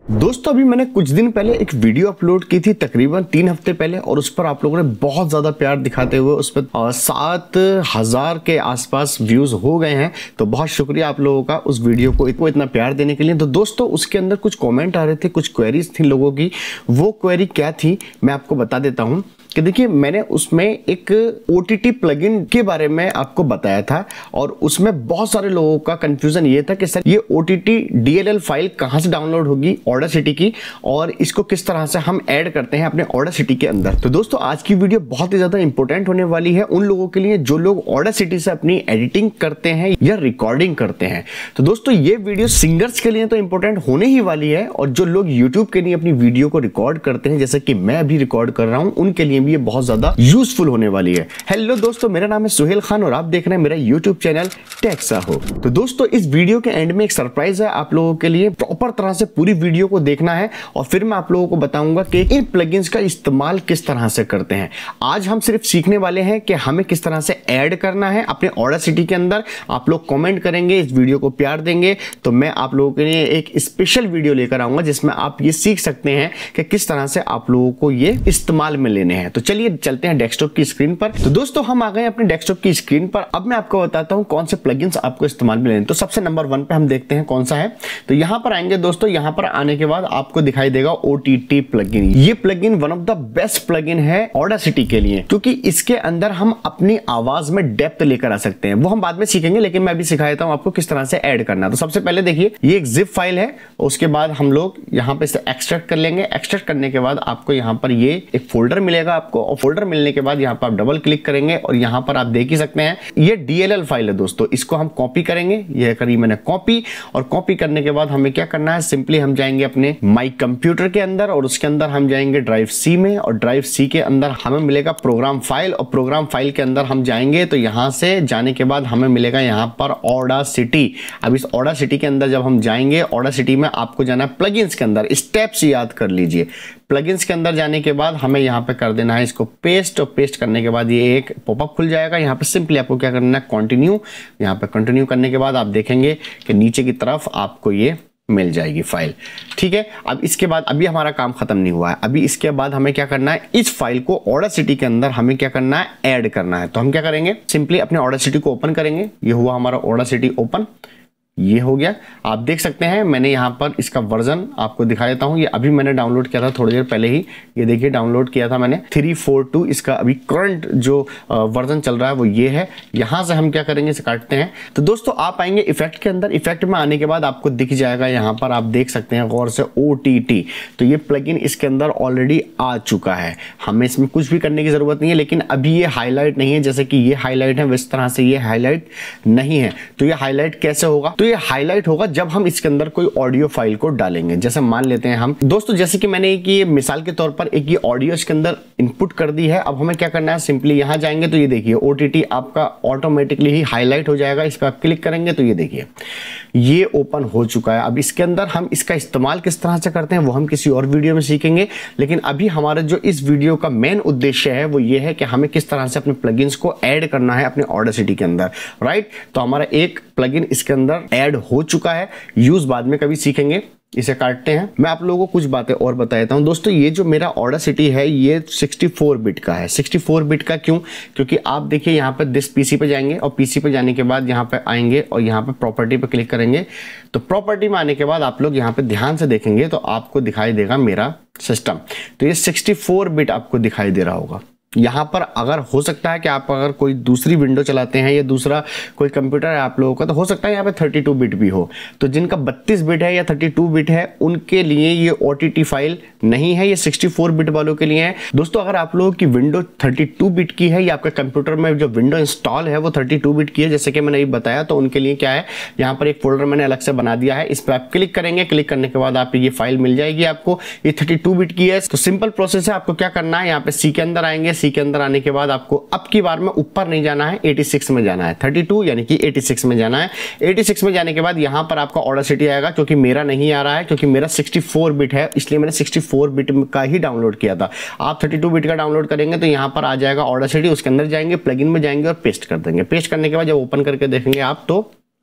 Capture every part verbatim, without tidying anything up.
दोस्तों अभी मैंने कुछ दिन पहले एक वीडियो अपलोड की थी तकरीबन तीन हफ्ते पहले, और उस पर आप लोगों ने बहुत ज्यादा प्यार दिखाते हुए उस पर सात हजार के आसपास व्यूज हो गए हैं। तो बहुत शुक्रिया आप लोगों का उस वीडियो को इतना इतना प्यार देने के लिए। तो दोस्तों उसके अंदर कुछ कमेंट आ रहे थे, कुछ क्वेरीज थी लोगों की। वो क्वेरी क्या थी मैं आपको बता देता हूं कि देखिए मैंने उसमें एक ओटीटी प्लगइन के बारे में आपको बताया था, और उसमें बहुत सारे लोगों का कंफ्यूजन ये था कि सर ये ओटीटी डीएलएल फाइल कहां से डाउनलोड होगी ऑडासिटी की, और इसको किस तरह से हम ऐड करते हैं अपने ऑडासिटी के अंदर। तो दोस्तों आज की वीडियो बहुत ही ज्यादा इंपॉर्टेंट होने वाली है उन लोगों के लिए जो लोग ऑडासिटी से अपनी एडिटिंग करते हैं या रिकॉर्डिंग करते हैं। तो दोस्तों ये वीडियो सिंगर्स के लिए तो इंपॉर्टेंट होने ही वाली है, और जो लोग यूट्यूब के लिए अपनी वीडियो को रिकॉर्ड करते हैं जैसे कि मैं अभी रिकॉर्ड कर रहा हूं, उनके लिए ये बहुत ज्यादा यूजफुल होने वाली है। हेलो दोस्तों, मेरा नाम है सुहेल खान और आप देख रहे हैं मेरा यूट्यूब चैनल टेक्साहो। तो दोस्तों इस वीडियो के एंड में एक सरप्राइज है आप लोगों के लिए। प्रॉपर तरह से पूरी वीडियो को देखना है और फिर मैं आप लोगों को बताऊंगा कि इन प्लगइन्स का इस्तेमाल किस तरह से करते हैं। आज हम सिर्फ सीखने वाले हैं कि हमें किस तरह से ऐड करना है अपने ऑडासिटी के अंदर। आप लोग कमेंट करेंगे, इस वीडियो को प्यार देंगे, तो मैं आप लोगों के लिए एक स्पेशल वीडियो लेकर आऊंगा जिसमें आप ये सीख सकते हैं कि किस तरह से आप लोगों को ये इस्तेमाल में लेने हैं। तो चलिए चलते हैं डेस्कटॉप की स्क्रीन पर। तो दोस्तों हम आ गए अपने डेस्कटॉप की स्क्रीन पर। अब मैं आपको बताता हूं कौन से प्लगइन्स आपको इस्तेमाल में लेने। तो सबसे नंबर वन पे हम देखते हैं कौन सा है। तो यहां पर आएंगे दोस्तों, यहां पर आने के बाद आपको दिखाई देगा ओटीटी प्लगइन। ये plugin one of the best plugin है ऑडासिटी के लिए, क्योंकि इसके अंदर हम अपनी आवाज में डेप्थ लेकर आ सकते हैं। वो हम बाद में सीखेंगे, लेकिन मैं अभी सिखा देता हूं आपको किस तरह से ऐड करना। तो सबसे पहले देखिए ये एक जिप फाइल है, उसके बाद हम लोग यहां पे इसे एक्सट्रैक्ट कर लेंगे। एक्सट्रैक्ट करने के बाद आपको यहां पर ये एक फोल्डर मिलेगा आपको, और फोल्डर मिलने के बाद यहां पर आप डबल क्लिक करेंगे और यहां पर आप देख ही सकते हैं ये डीएलएल फाइल है दोस्तों। इसको हम कॉपी करेंगे, ये करी मैंने कॉपी, और कॉपी करने के बाद हमें क्या करना है, सिंपली हम जाएंगे अपने माई कंप्यूटर के अंदर और उसके अंदर हम जाएंगे ड्राइव सी में, और ड्राइव सी के अंदर हमें मिलेगा प्रोग्राम फाइल, और प्रोग्राम फाइल के अंदर हम जाएंगे। तो यहां से जाने के बाद हमें मिलेगा यहां पर ऑडासिटी। अब इस ऑडासिटी के अंदर जब हम जाएंगे, ऑडासिटी में आपको जाना है प्लगइन्स के अंदर। स्टेप्स याद कर लीजिए। प्लगइन्स के अंदर जाने के बाद हमें यहां पे कर देना है इसको पेस्ट, और पेस्ट करने के बाद ये एक पॉपअप खुल जाएगा। यहां पे सिंपली आपको क्या करना है, कंटिन्यू। यहां पे कंटिन्यू करने के बाद आप देखेंगे कि नीचे की तरफ आपको ये मिल जाएगी फाइल। ठीक है, अब इसके बाद अभी हमारा काम खत्म नहीं हुआ है। अभी इसके बाद हमें क्या करना है, इस फाइल को ऑडासिटी के अंदर हमें क्या करना है, ऐड करना है। तो हम क्या करेंगे, सिंपली अपने ऑडासिटी को ओपन करेंगे। ये हुआ हमारा ऑडासिटी ओपन, ये हो गया। आप देख सकते हैं मैंने यहाँ पर इसका वर्जन आपको दिखा देता हूँ। ये अभी मैंने डाउनलोड किया था थोड़ी देर पहले ही, ये देखिए डाउनलोड किया था मैंने थ्री फोर टू। इसका अभी करंट जो वर्जन चल रहा है वो ये है। यहाँ से हम क्या करेंगे, इसे काटते हैं। तो दोस्तों आप आएंगे इफेक्ट के अंदर। इफेक्ट में आने के बाद आपको दिख जाएगा यहाँ पर, आप देख सकते हैं गौर से ओटीटी। तो ये प्लगइन इसके अंदर ऑलरेडी आ चुका है, हमें इसमें कुछ भी करने की जरूरत नहीं है। लेकिन अभी ये हाईलाइट नहीं है, जैसे कि ये हाईलाइट है वैसे तरह से ये हाईलाइट नहीं है। तो ये हाईलाइट कैसे होगा, तो ये हाईलाइट होगा जब हम इसके अंदर कोई ऑडियो फाइल को डालेंगे। जैसे मान लेते हैं हम दोस्तों, जैसे कि मैंने एक ये मिसाल के तौर पर एक ये ऑडियो इसके अंदर इनपुट कर दी है। अब हमें क्या करना है, सिंपली यहां जाएंगे तो ये देखिए ओटीटी आपका ऑटोमेटिकली ही हाईलाइट हो जाएगा। इस पर आप क्लिक करेंगे तो ये देखिए ये ओपन हो चुका है। अब इसके अंदर हम इसका इस्तेमाल किस तरह से करते हैं वो हम किसी और वीडियो में सीखेंगे, लेकिन अभी हमारा जो इस वीडियो का मेन उद्देश्य है वो ये है कि हमें किस तरह से अपने प्लगइन्स को ऐड करना है अपने ऑडासिटी के अंदर। राइट, तो हमारा एक प्लगइन इसके अंदर ऐड हो चुका है, यूज बाद में कभी सीखेंगे। इसे काटते हैं। मैं आप लोगों को कुछ बातें और बता देता हूं दोस्तों। ये जो मेरा ऑडासिटी है ये सिक्सटी फोर बिट का है। सिक्सटी फोर बिट का क्यों, क्योंकि आप देखिए यहाँ पर दिस पीसी पे जाएंगे, और पीसी पे जाने के बाद यहाँ पे आएंगे और यहाँ पे प्रॉपर्टी पे क्लिक करेंगे। तो प्रॉपर्टी में आने के बाद आप लोग यहाँ पे ध्यान से देखेंगे तो आपको दिखाई देगा मेरा सिस्टम। तो ये सिक्सटी फोर बिट आपको दिखाई दे रहा होगा। यहाँ पर अगर हो सकता है कि आप अगर कोई दूसरी विंडो चलाते हैं या दूसरा कोई कंप्यूटर है आप लोगों का, तो हो सकता है यहाँ पे थर्टी टू बिट भी हो। तो जिनका बत्तीस बिट है या थर्टी टू बिट है उनके लिए ये ओटीटी फाइल नहीं है, ये सिक्सटी फोर बिट वालों के लिए है। दोस्तों अगर आप लोगों की विंडो थर्टी टू बिट की है या आपके कंप्यूटर में जो विंडो इंस्टॉल है वो थर्टी टू बिट की है, जैसे कि मैंने ये बताया, तो उनके लिए क्या है, यहाँ पर एक फोल्डर मैंने अलग से बना दिया है। इस पर आप क्लिक करेंगे, क्लिक करने के बाद आप ये फाइल मिल जाएगी आपको। ये थर्टी टू बिट की है। तो सिंपल प्रोसेस है, आपको क्या करना है, यहाँ पे सी के अंदर आएंगे। सी के अंदर आने के बाद आपको अब की बार में ऊपर नहीं जाना है, छियासी में जाना है। थर्टी टू यानी कि छियासी में जाना है। छियासी में जाने के बाद यहां पर आपका ऑडासिटी आएगा, क्योंकि मेरा नहीं आ रहा है, क्योंकि मेरा सिक्सटी फोर बिट है, इसलिए मैंने सिक्सटी फोर बिट का ही डाउनलोड किया था। आप थर्टी टू बिट का डाउनलोड करेंगे तो यहां पर आ जाएगा ऑडासिटी। उसके अंदर जाएंगे, प्लगइन में जाएंगे और पेस्ट कर देंगे। पेस्ट करने के बाद जब ओपन करके देखेंगे आप तो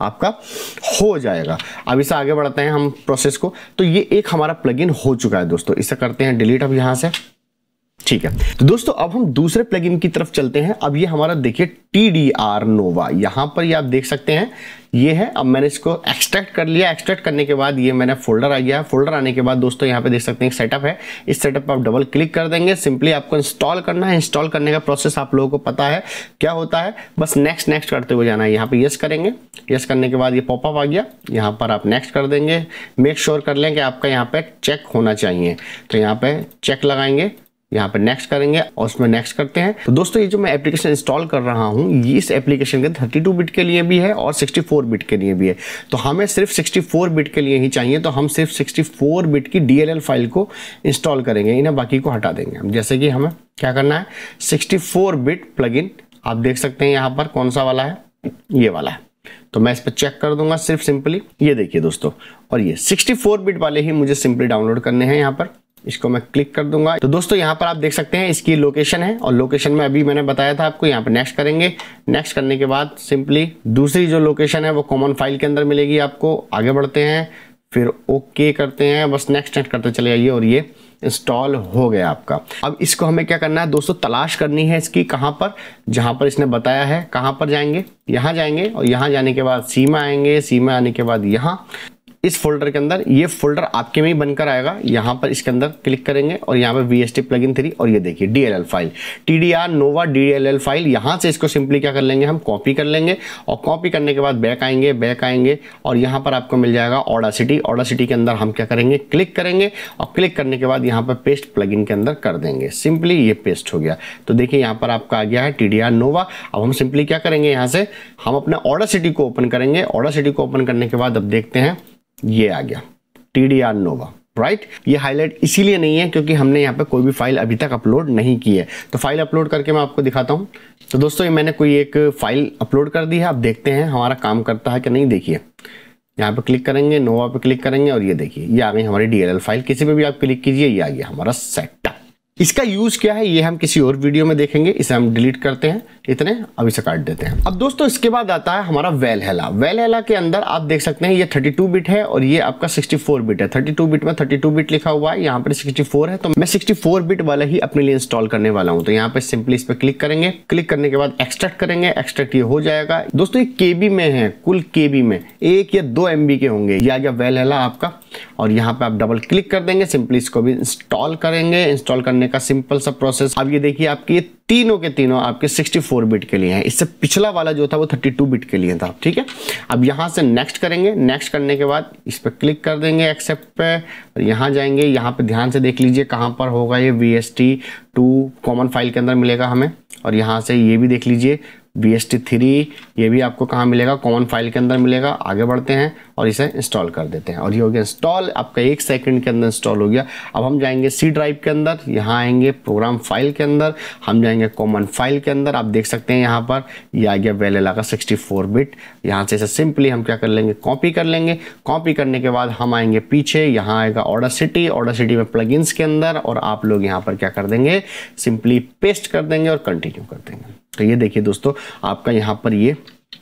आपका हो जाएगा। अब इसे आगे बढ़ाते हैं हम प्रोसेस को। तो ये एक हमारा प्लगइन हो चुका है दोस्तों, इसे करते हैं डिलीट अब यहां से। ठीक है, तो दोस्तों अब हम दूसरे प्लगइन की तरफ चलते हैं। अब ये हमारा देखिए टी डी आर नोवा, यहां पर ये आप देख सकते हैं ये है। अब मैंने इसको एक्सट्रैक्ट कर लिया। एक्सट्रैक्ट करने के बाद ये मैंने फोल्डर आ गया है। फोल्डर आने के बाद दोस्तों यहाँ पे देख सकते हैं एक सेटअप है। इस सेटअप पर आप डबल क्लिक कर देंगे। सिंपली आपको इंस्टॉल करना है। इंस्टॉल करने का प्रोसेस आप लोगों को पता है क्या होता है, बस नेक्स्ट नेक्स्ट करते हुए जाना है। यहाँ पे यस करेंगे। यस करने के बाद ये पॉपअप आ गया, यहाँ पर आप नेक्स्ट कर देंगे। मेक श्योर कर लें कि आपका यहाँ पे चेक होना चाहिए, तो यहाँ पे चेक लगाएंगे, यहाँ पे नेक्स्ट करेंगे और उसमें नेक्स्ट करते हैं। तो दोस्तों ये जो मैं एप्लीकेशन इंस्टॉल कर रहा हूँ, ये इस एप्लीकेशन के थर्टी टू बिट के लिए भी है और सिक्सटी फोर बिट के लिए भी है। तो हमें सिर्फ सिक्सटी फोर बिट के लिए ही चाहिए, तो हम सिर्फ सिक्सटी फोर बिट की डी एल एल फाइल को इंस्टॉल करेंगे, इन्हें बाकी को हटा देंगे हम। जैसे कि हमें क्या करना है, सिक्सटी फोर बिट प्लगइन आप देख सकते हैं यहाँ पर कौन सा वाला है, ये वाला है। तो मैं इस पर चेक कर दूंगा सिर्फ सिंपली, ये देखिए दोस्तों। और ये सिक्सटी फोर बिट वाले ही मुझे सिंपली डाउनलोड करने हैं। यहाँ पर इसको मैं क्लिक कर दूंगा। तो दोस्तों यहाँ पर आप देख सकते हैं इसकी लोकेशन है, और लोकेशन में अभी मैंने बताया था आपको, यहाँ पे नेक्स्ट करेंगे। नेक्स्ट करने के बाद सिंपली दूसरी जो लोकेशन है वो कॉमन फाइल के अंदर मिलेगी आपको। आगे बढ़ते हैं, फिर ओके करते हैं, बस नेक्स्ट नेक्स्ट करते चले जाइए और ये इंस्टॉल हो गया आपका। अब इसको हमें क्या करना है दोस्तों, तलाश करनी है इसकी, कहाँ पर, जहाँ पर इसने बताया है। कहाँ पर जाएंगे, यहाँ जाएंगे और यहाँ जाने के बाद सी में आएंगे। सी में आने के बाद यहाँ इस फोल्डर के अंदर, ये फोल्डर आपके में ही बनकर आएगा। यहाँ पर इसके अंदर क्लिक करेंगे और यहाँ पर v s t plugin three, और ये देखिए d l l file, t d r nova d l l file. यहाँ से इसको सिंपली क्या कर लेंगे, हम कॉपी कर लेंगे, और कॉपी करने के बाद बैक आएंगे। बैक आएंगे और यहाँ पर आपको मिल जाएगा ऑडासिटी। ऑडासिटी के अंदर हम क्या करेंगे, क्लिक करेंगे, और क्लिक करने के बाद यहाँ पर पेस्ट प्लगइन के अंदर कर देंगे। सिंपली ये पेस्ट हो गया। तो देखिए यहाँ पर आपका आ गया है टी डी आर नोवा। अब हम सिंपली क्या करेंगे, यहाँ से हम अपने ऑडासिटी को ओपन करेंगे। ऑडासिटी को ओपन करने के बाद अब देखते हैं ये आ गया t d r nova, right. ये हाईलाइट इसीलिए नहीं है क्योंकि हमने यहाँ पे कोई भी फाइल अभी तक अपलोड नहीं की है। तो फाइल अपलोड करके मैं आपको दिखाता हूँ। तो दोस्तों ये मैंने कोई एक फाइल अपलोड कर दी है। आप देखते हैं हमारा काम करता है कि नहीं। देखिए यहाँ पे क्लिक करेंगे, नोवा पे क्लिक करेंगे और ये देखिए ये आ गई हमारी डी एल एल फाइल। किसी पे भी आप क्लिक कीजिए, ये आ गया हमारा सेटअप। इसका यूज क्या है ये हम किसी और वीडियो में देखेंगे। इसे हम डिलीट करते हैं, इतने अब इसे काट देते हैं। अब दोस्तों इसके बाद आता है हमारा वेलहेला। वेलहेला के अंदर आप देख सकते हैं ये थर्टी टू बिट है और ये आपका सिक्सटी फोर बिट है। थर्टी टू बिट में थर्टी टू बिट लिखा हुआ है, यहाँ पर सिक्सटी फोर है, तो मैं सिक्सटी फोर बिट वाला ही अपने लिए इंस्टॉल करने वाला हूं। तो यहाँ पे सिंपली इस पर क्लिक करेंगे। क्लिक करने के बाद एक्सट्रैक्ट करेंगे। एक्सट्रैक्ट ये हो जाएगा। दोस्तों ये केबी में है, कुल केबी में एक या दो एमबी के होंगे। ये आ गया वेलहेला आपका, और यहाँ पे आप डबल क्लिक कर देंगे। सिंपली इसको भी इंस्टॉल करेंगे। इंस्टॉल करने का सिंपल सा प्रोसेस। अब ये देखिए आपके ये तीनों के तीनों आपके सिक्सटी फोर बिट के लिए हैं। इससे पिछला वाला जो था वो थर्टी टू बिट के लिए था, ठीक है। अब यहाँ से नेक्स्ट करेंगे। नेक्स्ट करने के बाद इस पर क्लिक कर देंगे एक्सेप्ट पे, और यहाँ जाएंगे। यहाँ पे ध्यान से देख लीजिए कहाँ पर होगा ये, v s t two common file के अंदर मिलेगा हमें, और यहाँ से ये भी देख लीजिए वी एस टी थ्री, ये भी आपको कहाँ मिलेगा, कॉमन फाइल के अंदर मिलेगा। आगे बढ़ते हैं और इसे इंस्टॉल कर देते हैं, और ये हो गया इंस्टॉल। आपका एक सेकंड के अंदर इंस्टॉल हो गया। अब हम जाएंगे सी ड्राइव के अंदर, यहाँ आएंगे प्रोग्राम फाइल के अंदर, हम जाएंगे कॉमन फाइल के अंदर। आप देख सकते हैं यहाँ पर ये आ गया वेलहेला का सिक्सटी फोर बिट। यहाँ से इसे सिंपली हम क्या कर लेंगे, कॉपी कर लेंगे। कॉपी करने के बाद हम आएंगे पीछे, यहाँ आएगा ऑडासिटी। ऑडासिटी में प्लगइन्स के अंदर, और आप लोग यहाँ पर क्या कर देंगे, सिंपली पेस्ट कर देंगे और कंटिन्यू कर देंगे। तो ये देखिए दोस्तों आपका यहाँ पर ये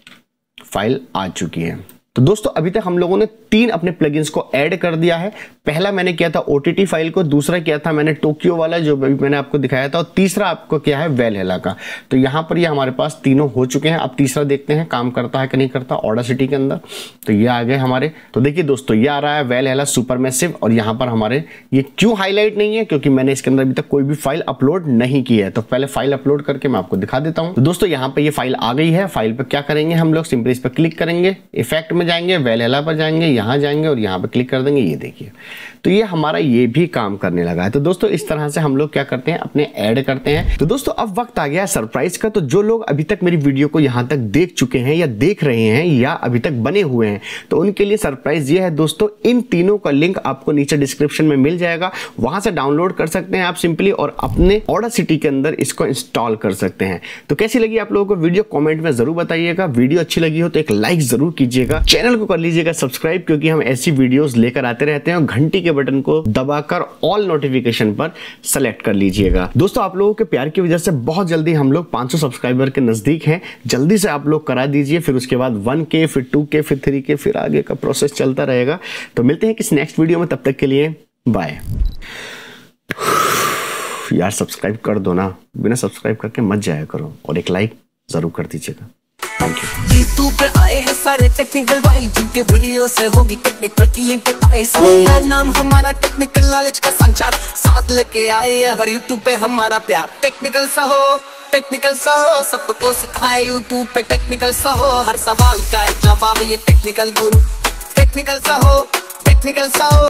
फाइल आ चुकी है। तो दोस्तों अभी तक हम लोगों ने तीन अपने प्लगइन्स को ऐड कर दिया है। पहला मैंने किया था ओटीटी फाइल को, दूसरा किया था मैंने टोक्यो वाला जो भी मैंने आपको दिखाया था, और तीसरा आपको क्या है वेलहेला का। तो यहाँ पर ये यह हमारे पास तीनों हो चुके हैं। अब तीसरा देखते हैं काम करता है कि नहीं करता ऑडासिटी के अंदर। तो ये आ गए हमारे। तो देखिए दोस्तों ये आ रहा है वेलहेला सुपरमैसिव, और यहाँ पर हमारे ये क्यों हाईलाइट नहीं है, क्योंकि मैंने इसके अंदर अभी तक कोई भी फाइल अपलोड नहीं की है। तो पहले फाइल अपलोड करके मैं आपको दिखा देता हूँ। तो दोस्तों यहाँ पर ये फाइल आ गई है। फाइल पर क्या करेंगे हम लोग, सिंपली इस पर क्लिक करेंगे, इफेक्ट में जाएंगे, वेलहेला पर जाएंगे, यहाँ जाएंगे और यहाँ पे क्लिक कर देंगे। ये देखिए तो ये हमारा ये भी काम करने लगा है। तो दोस्तों इस तरह से हम लोग क्या करते हैं, अपने ऐड करते हैं। तो दोस्तों अब वक्त आ गया है सरप्राइज का। तो जो लोग अभी तक मेरी वीडियो को यहाँ तक देख चुके हैं या देख रहे हैं या अभी तक बने हुए हैं, तो उनके लिए सरप्राइज ये है दोस्तों, इन तीनों का लिंक आपको नीचे डिस्क्रिप्शन में मिल जाएगा। वहां से डाउनलोड कर सकते हैं आप सिंपली, और अपने ऑडासिटी के अंदर इसको इंस्टॉल कर सकते हैं। तो कैसी लगी आप लोगों को वीडियो, कॉमेंट में जरूर बताइएगा। वीडियो अच्छी लगी हो तो एक लाइक जरूर कीजिएगा। चैनल को कर लीजिएगा सब्सक्राइब, क्योंकि हम ऐसी वीडियोस लेकर आते रहते हैं। और घंटी के बटन को दबाकर ऑल नोटिफिकेशन पर सेलेक्ट कर लीजिएगा। दोस्तों, आप लोगों के प्यार की वजह से बहुत जल्दी हम लोग पाँच सौ सब्सक्राइबर के नजदीक हैं। जल्दी से आप लोग करा दीजिए, फिर उसके बाद वन के, फिर टू के, फिर थ्री के, फिर आगे का प्रोसेस चलता रहेगा। तो मिलते हैं किसी नेक्स्ट वीडियो में, तब तक के लिए बाय। यार सब्सक्राइब कर दो ना, बिना सब्सक्राइब करके मत जाया करो, और एक लाइक जरूर कर दीजिएगा। Thank you. यूट्यूब पे आए हैं सारे टेक्निकल भाई, जिनके वीडियो से होगी टेक्निकल की लिंक आए। नाम हमारा टेक्निकल नॉलेज का संचार, साथ लेके आए हैं हर यूट्यूब पे हमारा प्यार। टेक्निकल सा हो, टेक्निकल सा हो, सबको सिखाए यूट्यूब पे टेक्निकल सा हो। हर सवाल का जवाब ये टेक्निकल गुरु। टेक्निकल सा हो, टेक्निकल सा हो।